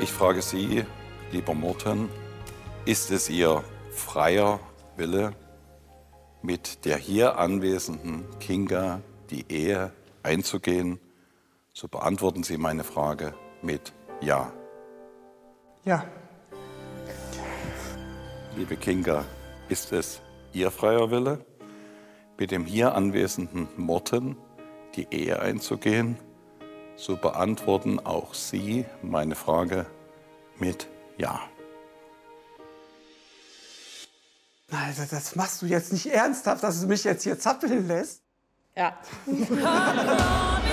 Ich frage Sie, lieber Morten, ist es Ihr freier Wille, mit der hier anwesenden Kinga die Ehe einzugehen? So beantworten Sie meine Frage mit Ja. Ja. Liebe Kinga, ist es Ihr freier Wille, mit dem hier anwesenden Morten die Ehe einzugehen? So beantworten auch Sie meine Frage mit Ja. Alter, das machst du jetzt nicht ernsthaft, dass du mich jetzt hier zappeln lässt? Ja.